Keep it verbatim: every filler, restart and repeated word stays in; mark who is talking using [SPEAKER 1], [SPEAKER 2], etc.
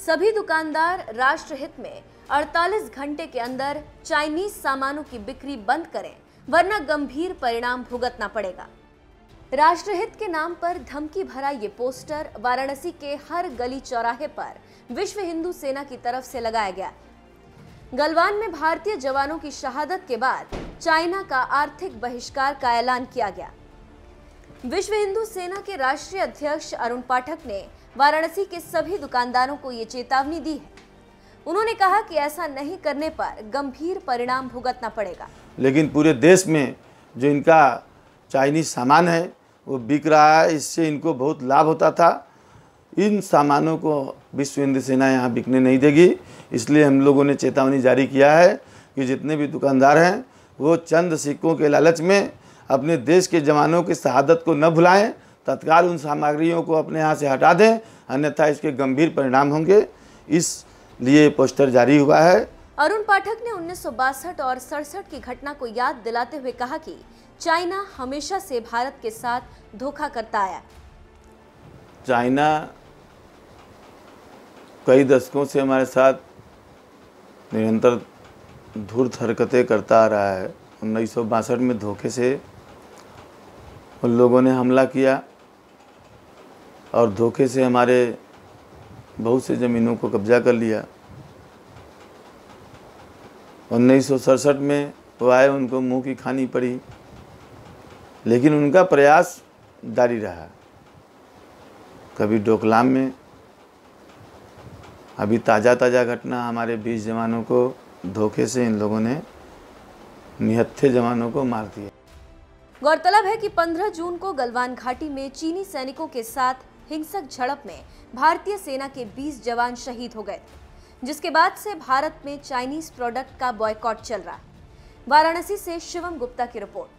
[SPEAKER 1] सभी दुकानदार राष्ट्रहित में अड़तालीस घंटे के अंदर चाइनीज सामानों की बिक्री बंद करें, वरना गंभीर परिणाम भुगतना पड़ेगा। राष्ट्रहित के नाम पर धमकी भरा ये पोस्टर वाराणसी के हर गली चौराहे पर विश्व हिंदू सेना की तरफ से लगाया गया। गलवान में भारतीय जवानों की शहादत के बाद चाइना का आर्थिक बहिष्कार का ऐलान किया गया। विश्व हिंदू सेना के राष्ट्रीय अध्यक्ष अरुण पाठक ने वाराणसी के सभी दुकानदारों को ये चेतावनी दी है। उन्होंने कहा कि ऐसा नहीं करने पर गंभीर परिणाम भुगतना पड़ेगा।
[SPEAKER 2] लेकिन पूरे देश में जो इनका चाइनीज सामान है वो बिक रहा है, इससे इनको बहुत लाभ होता था। इन सामानों को विश्व हिंदू सेना यहाँ बिकने नहीं देगी। इसलिए हम लोगों ने चेतावनी जारी किया है कि जितने भी दुकानदार हैं वो चंद सिक्कों के लालच में अपने देश के जवानों की शहादत को न भुलाएं, तत्काल उन सामग्रियों को अपने यहाँ से हटा दें, अन्यथा इसके गंभीर परिणाम होंगे। इसलिए पोस्टर जारी हुआ है।
[SPEAKER 1] अरुण पाठक ने उन्नीस सौ बासठ और सड़सठ की घटना को याद दिलाते हुए कहा कि चाइना हमेशा से भारत के साथ धोखा करता आया।
[SPEAKER 2] चाइना कई दशकों से हमारे साथ निरंतर धूर्त हरकतें करता आ रहा है। उन्नीस सौ बासठ में धोखे से उन लोगों ने हमला किया और धोखे से हमारे बहुत से ज़मीनों को कब्जा कर लिया। उन्नीस सौ सड़सठ में वो आए, उनको मुंह की खानी पड़ी, लेकिन उनका प्रयास जारी रहा। कभी डोकलाम में, अभी ताज़ा ताज़ा घटना, हमारे बीस जवानों को धोखे से इन लोगों ने निहत्थे जवानों को मार दिया।
[SPEAKER 1] गौरतलब है कि पंद्रह जून को गलवान घाटी में चीनी सैनिकों के साथ हिंसक झड़प में भारतीय सेना के बीस जवान शहीद हो गए, जिसके बाद से भारत में चाइनीज प्रोडक्ट का बॉयकॉट चल रहा है। वाराणसी से शिवम गुप्ता की रिपोर्ट।